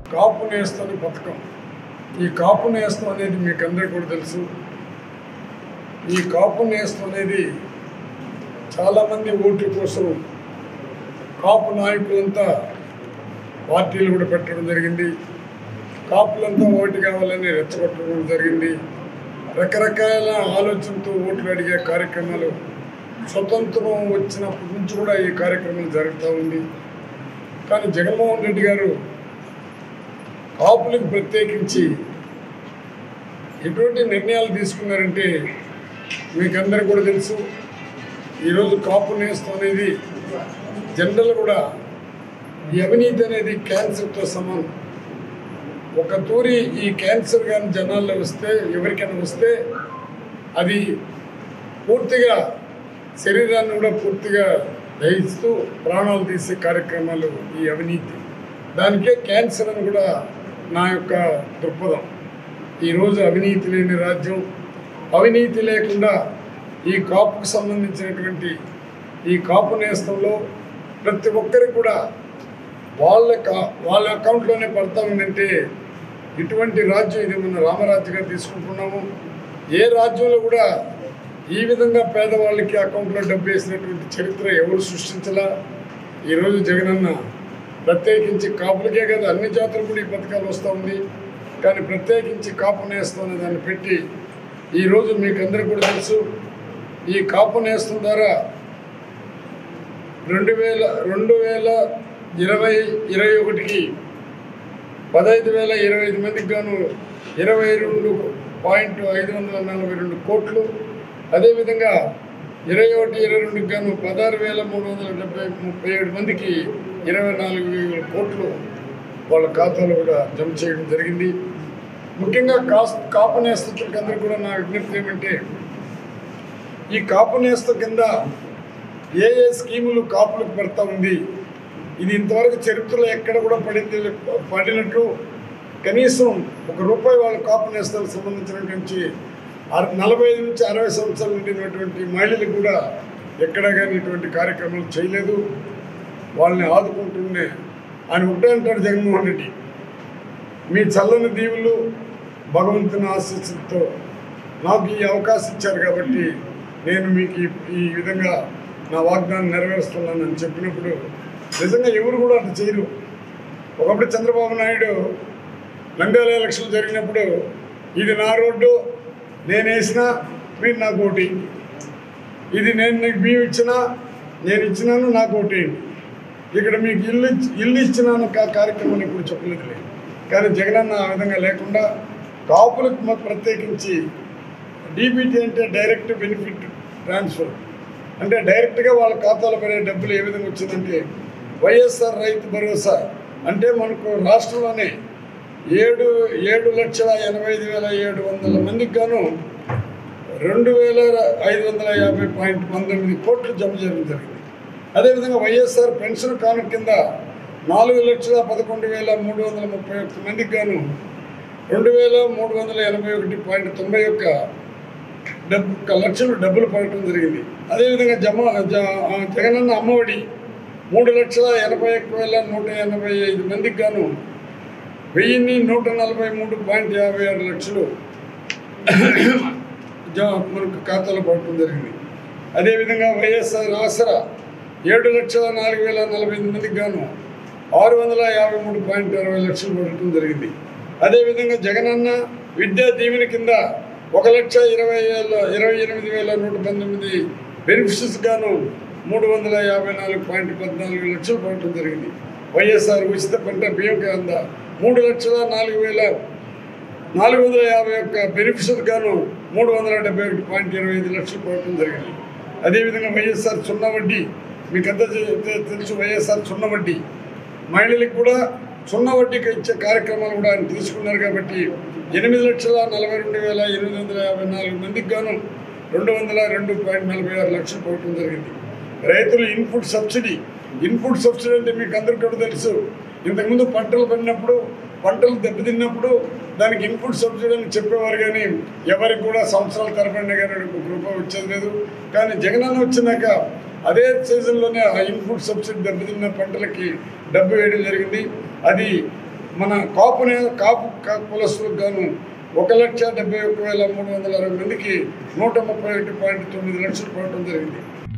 కాపు నేస్తం పథకం. ఈ కాపు నేస్తం అనేది మీకు అందరికీ కూడా తెలుసు. ఈ కాపు నేస్తం అనేది చాలామంది ఓట్ల కోసం కాపు నాయకులంతా పార్టీలు కూడా పెట్టడం జరిగింది. కాపులంతా ఓటు కావాలని రెచ్చగొట్టడం జరిగింది. రకరకాల ఆలోచనతో ఓట్లు అడిగే కార్యక్రమాలు స్వతంత్రం వచ్చినప్పటి నుంచి కూడా ఈ కార్యక్రమం జరుగుతూ ఉంది. కానీ జగన్మోహన్ రెడ్డి గారు కాపులకు ప్రత్యేకించి ఎటువంటి నిర్ణయాలు తీసుకున్నారంటే మీకు అందరికీ కూడా తెలుసు. ఈరోజు కాపు నేస్తం అనేది జనరల్ కూడా ఈ అవినీతి అనేది క్యాన్సర్తో సమానం. ఒక తూరి ఈ క్యాన్సర్ కానీ జనాల్లో వస్తే, ఎవరికైనా వస్తే అది పూర్తిగా శరీరాన్ని కూడా పూర్తిగా దహిస్తూ ప్రాణాలు తీసే కార్యక్రమాలు ఈ అవినీతి. దానికే క్యాన్సర్ అని కూడా నా యొక్క దృక్పథం. ఈరోజు అవినీతి లేని రాజ్యం, అవినీతి లేకుండా ఈ కాపుకు సంబంధించినటువంటి ఈ కాపు నేస్తంలో ప్రతి ఒక్కరికి కూడా వాళ్ళ అకౌంట్లోనే పడతా ఉందంటే ఇటువంటి రాజ్యం ఇది మన రామరాజ్యంగా తీసుకుంటున్నాము. ఏ రాజ్యంలో కూడా ఈ విధంగా పేదవాళ్ళకి అకౌంట్లో డబ్బు వేసినటువంటి చరిత్ర ఎవరు సృష్టించలా. ఈరోజు జగనన్న ప్రత్యేకించి కాపులకే కదా, అన్ని జాతులు కూడా ఈ పథకాలు వస్తూ ఉంది. కానీ ప్రత్యేకించి కాపు నేస్తం అనే దాన్ని పెట్టి ఈరోజు మీకు అందరికీ కూడా తెలుసు. ఈ కాపు నేస్తం ద్వారా 2020-21కి 15,025 మందికి గాను 22.542 కోట్లు. అదేవిధంగా 21-22కి గాను 16,337 మందికి 24,000 కోట్లు వాళ్ళ ఖాతాలో కూడా జమ చేయడం జరిగింది. ముఖ్యంగా కాపు నేస్తకి అందరికీ కూడా నా విజ్ఞప్తి ఏమంటే, ఈ కాపు నేస్తం కింద ఏ స్కీములు కాపులకు పడతా ఉంది, ఇది ఇంతవరకు చరిత్రలో ఎక్కడ కూడా పడినట్లు కనీసం ₹1 వాళ్ళ కాపు నేస్తాలకు సంబంధించినటువంటి 45 నుంచి 60 సంవత్సరాలు నిండినటువంటి మహిళలకు కూడా ఎక్కడ కానీ ఇటువంటి కార్యక్రమాలు చేయలేదు. వాళ్ళని ఆదుకుంటూనే ఆయన ఒకటే అంటాడు జగన్మోహన్ రెడ్డి, మీ చల్లని దీవులు భగవంతుని ఆశీస్సులతో నాకు ఈ అవకాశం ఇచ్చారు కాబట్టి నేను మీకు ఈ విధంగా నా వాగ్దానం నెరవేరుస్తున్నాను అని చెప్పినప్పుడు నిజంగా ఎవరు కూడా అట్లా చేయరు. ఒకప్పుడు చంద్రబాబు నాయుడు నంద్యాల ఎలక్షన్ జరిగినప్పుడు ఇది నా రోడ్డు, నేను వేసినా మీరు నాకు ఓటేయండి, ఇది నేను బియ్యం ఇచ్చినా నేను ఇచ్చినాను నాకు ఓటేయండి, ఇక్కడ మీకు ఇల్లు ఇచ్చినాను కార్యక్రమాన్ని ఇప్పుడు చెప్పలేదు. కానీ జగనన్న ఆ విధంగా లేకుండా కాపులకు ప్రత్యేకించి డీబీటీ అంటే డైరెక్ట్ బెనిఫిట్ ట్రాన్స్ఫర్, అంటే డైరెక్ట్గా వాళ్ళ ఖాతాలో పడే డబ్బులు ఏ విధంగా వచ్చిందంటే వైఎస్ఆర్ రైతు భరోసా అంటే మనకు రాష్ట్రంలోనే 7,85,700 మందికి గాను 2,550.19 కోట్లు జమ చేయడం జరిగింది. అదేవిధంగా వైఎస్ఆర్ పెన్షన్ కానుక కింద 4,11,331 మందికి గాను 2,381.91 లక్షలు డబ్బులు పడటం జరిగింది. అదేవిధంగా జగనన్న అమ్మఒడి 3,81,185 మందికి గాను 1,143.56 లక్షలు మనకు ఖాతాలో పడటం జరిగింది. అదేవిధంగా వైఎస్ఆర్ ఆసరా 7,04,045 మందికి గాను 653.60 లక్షలు పడటం జరిగింది. అదేవిధంగా జగనన్న విద్యా దీవెన కింద 1,28,119 బెనిఫిషరీస్ గాను 354.14 లక్షలు పడటం జరిగింది. వైఎస్ఆర్ ఉచిత పంట బియ్యం కింద 3,04,451 బెనిఫిషరీస్ గాను 371.25 లక్షలు పడటం జరిగింది. అదేవిధంగా వైఎస్ఆర్ సున్నా వడ్డీ మీకంతా తెలుసు. వైఎస్ఆర్ సున్నా వడ్డీ మహిళలకు కూడా సున్నా వడ్డీకి ఇచ్చే కార్యక్రమాలు కూడా ఆయన తీసుకున్నారు కాబట్టి 8,42,854 మందికి గాను 202.46 లక్షలు పడటం జరిగింది. రైతులు ఇన్పుట్ సబ్సిడీ అంటే మీకు అందరికీ కూడా తెలుసు. ఇంతకుముందు పంటలు పడినప్పుడు, పంటలు దెబ్బతిన్నప్పుడు దానికి ఇన్పుట్ సబ్సిడీ అని చెప్పేవారు, కానీ ఎవరికి కూడా సంవత్సరాల తరబడిన కానీ ₹1 వచ్చేది లేదు. కానీ జగనన్న వచ్చినాక అదే సీజన్లోనే ఆ ఇన్పుట్ సబ్సిడీ దెబ్బతిన్న పంటలకి డబ్బు వేయడం జరిగింది. అది మన కాపు కులస్తులకు గాను 1,71,360 మందికి 131.9 లక్షలు పడటం జరిగింది.